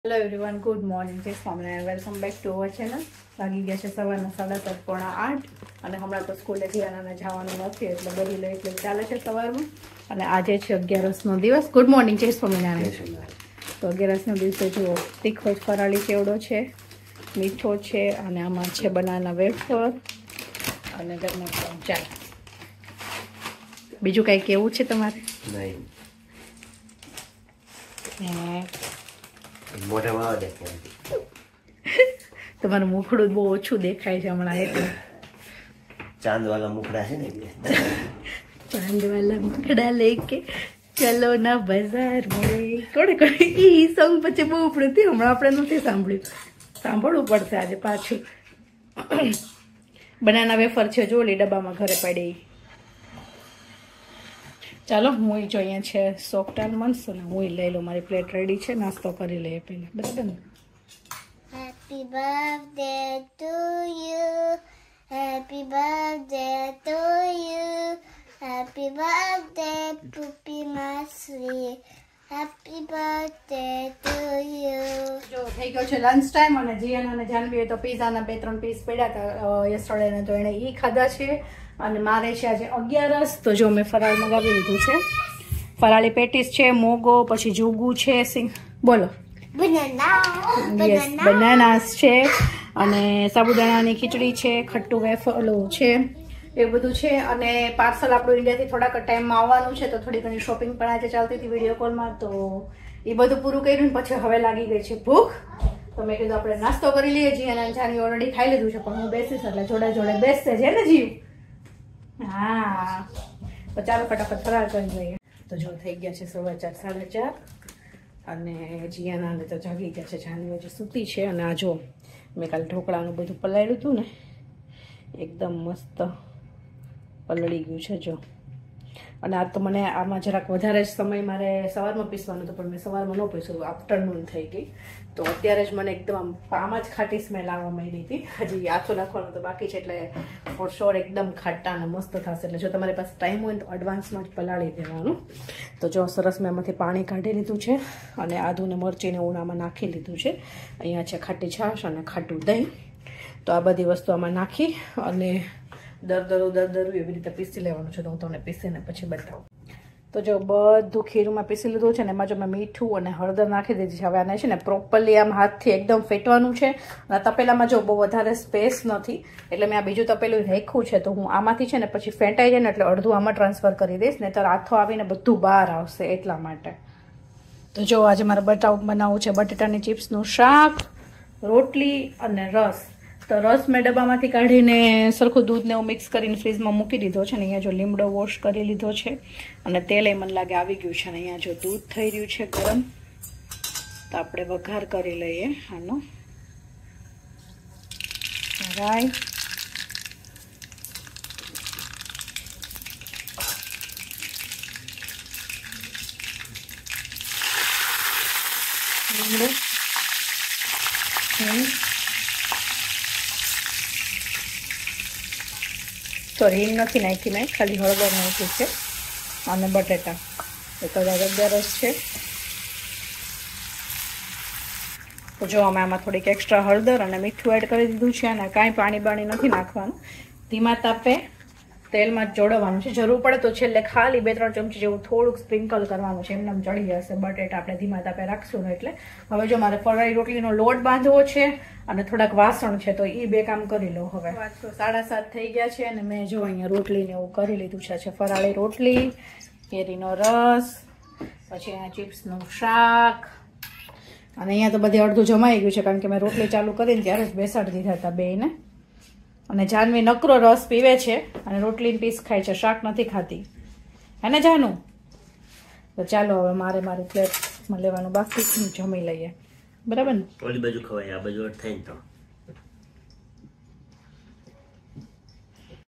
Hello everyone, good morning, જય Swaminarayan. Welcome back to our channel. વાગી ગયા છે સવારના 7:30 પોણા 8 અને હમણાં તો સ્કૂલે જીયાનાને જવાનું નથી એટલે બધી લેટ ચાલે છે સવારમાં. અને આજે છે 11નો દિવસ. ગુડ મોર્નિંગ, જય સ્વામિનારાયણ. તો 11નો દિવસે જુઓ, તીખો ફરાળી ચેવડો છે, મીઠો છે અને આમાં છે બનાના વેફર અને ગરમા ગરમ ચા. બીજું કંઈ કેવું છે તમારે? નહીં. તમારું મુખડું બહુ ઓછું દેખાય છે હમણાં એટલે. ચાંદ વાળા મુખડા છે ને, ચાંદ વાળા મુખડા લેકે ચલો ના બજાર મળે. કોણે ઈ સોંગ પછી બહુ ઉપડતી, હમણાં આપણે નથી સાંભળ્યું, સાંભળવું પડશે આજે પાછું. બનાના વેફર છે, જોલી ડબ્બામાં ઘરે પડી. ચાલો, હું જો અહીંયા છે સોફ્ટ આલમંડ્સ અને હું લઈ લઉં. મારી પ્લેટ રેડી છે, નાસ્તો કરી લઈએ પહેલા, બરાબર ને? Happy birthday to you. Happy birthday to you. Happy birthday, Puppy Masri. Happy birthday to you. જો થઈ ગયો છે લંચ ટાઈમ અને જીયન અને જાનવીએ તો પીઝાના 2-3 પીસ પડ્યા હતા યસ્ટરડે ને, તો એણે ઈ ખાધા છે. અને મારે છે આજે 11, તો જો મેં ફરાળ મગાવી લીધું છે. ફરાળી પેટીસ છે, મોગો, પછી જુગુ છે, બોલો બનાનાસ છે અને સાબુદાણાની ખીચડી છે, ખટ્ટું વેફર છે, એ બધું છે. અને પાર્સલ આપણું ઇન્ડિયાથી થોડાક ટાઈમમાં આવવાનું છે, તો થોડી ઘણી શોપિંગ પણ આજે ચાલતી હતી વિડીયો કોલમાં, તો એ બધું પૂરું કર્યું ને પછી હવે લાગી ગઈ છે ભૂખ. તો મેં કીધું આપણે નાસ્તો કરી લઈએ. જી અને જાની ઓલરેડી ખાઈ લીધું છે, પણ હું બેસીશ એટલે જોડે જોડે બેસશે છે ને જીવ. હા, તો ચાલો ફટાફટ ફરાર કરી લઈએ. તો જો થઈ ગયા છે 4:15 4:30 અને જીયાનાને તો જાગી ગયા છે. જાનવી હજી સૂતી છે. અને આ જો મેં કાલે ઢોકળાનું બધું પલાળ્યું હતું ને, એકદમ મસ્ત પલળી ગયું છે જો. અને આ તો મને આમાં જરાક વધારે જ સમય મારે સવારમાં પીસવાનું હતું, પણ મેં સવારમાં ન પીસ્યું, આફ્ટરનૂન થઈ ગઈ. તો અત્યારે જ મને એકદમ આમાં જ ખાટી સ્મેલ આવવા માંડી હતી. હજી આછો નાખવાનું તો બાકી છે, એટલે ફોર શ્યોર એકદમ ખાટા અને મસ્ત થશે. એટલે જો તમારી પાસે ટાઈમ હોય તો એડવાન્સમાં જ પલાળી દેવાનું. તો જો સરસ મેં એમાંથી પાણી કાઢી લીધું છે અને આદુ ને મરચીને ઉનામાં નાખી લીધું છે. અહીંયા છે ખાટી છાશ અને ખાટું દહીં. તો આ બધી વસ્તુ આમાં નાખી અને દરદરું એવી રીતે પીસી લેવાનું છે. તો હું તમને પીસીને પછી બતાવું. તો જો બધું ખીરમાં પીસી લીધું છે ને, એમાં જો મેં મીઠું અને હળદર નાખી દીધી છે. હવે આને છે ને પ્રોપરલી આમ હાથથી એકદમ ફેટવાનું છે. અને તપેલામાં જો બહુ વધારે સ્પેસ નથી, એટલે મેં આ બીજું તપેલું રાખ્યું છે. તો હું આમાંથી છે ને પછી ફેંટાઈ જાય ને એટલે અડધું આમાં ટ્રાન્સફર કરી દઈશ, નહીંતર હાથો આવીને બધું બહાર આવશે, એટલા માટે. તો જો આજે મારે બનાવવું છે બટેટાની ચિપ્સનું શાક, રોટલી અને રસ. તો રસ મેં ડબ્બામાંથી કાઢીને સરખું દૂધને એવું મિક્સ કરીને ફ્રીજમાં મૂકી દીધો છે. ને અહીંયા જો લીમડો વોશ કરી લીધો છે અને તેલ એ મને લાગે આવી ગયું છે. ને અહીંયા જો દૂધ થઈ રહ્યું છે ગરમ, તો આપણે વઘાર કરી લઈએ આનો. રાઈ, લીમડો, તો હિંગ નથી નાખી, મેં ખાલી હળદર નાખી છે. અને બટેટા એ કદાચ 11 છે. તો જો અમે આમાં થોડીક એક્સ્ટ્રા હળદર અને મીઠું એડ કરી દીધું છે. અને કાંઈ પાણી નથી નાખવાનું, ધીમા તાપે તેલમાં જ જોડવાનું છે. જરૂર પડે તો છેલ્લે ખાલી 2-3 ચમચી જેવું થોડુંક સ્પ્રિંકલ કરવાનું છે, એમને ચડી જશે બટેટા આપણે ધીમા તાપે રાખશું ને એટલે. હવે જો મારે ફરાળી રોટલીનો લોટ બાંધવો છે અને થોડાક વાસણ છે, તો એ 2 કામ કરી લો. હવે 7:30 થઈ ગયા છે અને મેં જો અહીંયા રોટલીને એવું કરી લીધું છે. ફરાળી રોટલી, કેરીનો રસ, પછી અહીંયા ચિપ્સનું શાક. અને અહીંયા તો બધે અડધું જમાઈ ગયું છે, કારણ કે મેં રોટલી ચાલુ કરીને ત્યારે જ બેસાડી દીધા હતા બેયને. અને જાનવી નકરો રસ પીવે છે અને રોટલીને પીસ ખાય છે, શાક નથી ખાતી, હે ને જાનું? તો ચાલો હવે મારી પ્લેટમાં લેવાનું બાકી, જમી લઈએ, બરાબર ને? ઓલી બાજુ ખવાય, આ બાજુ થાય ને તો